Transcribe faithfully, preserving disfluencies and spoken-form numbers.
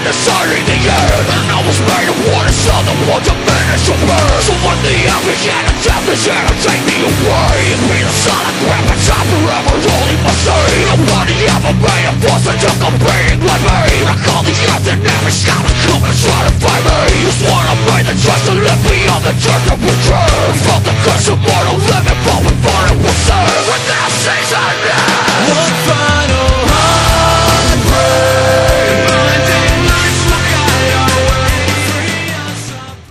deciding the end. And I was made of what is all the one diminish or burn. So when the average and the death is here to take me away, be the solid grab and top forever, only my say. Nobody ever made a force that took a being like me. I call the earth and never stop to come and try to fight me. Just wanna make the choice to live beyond the dirt.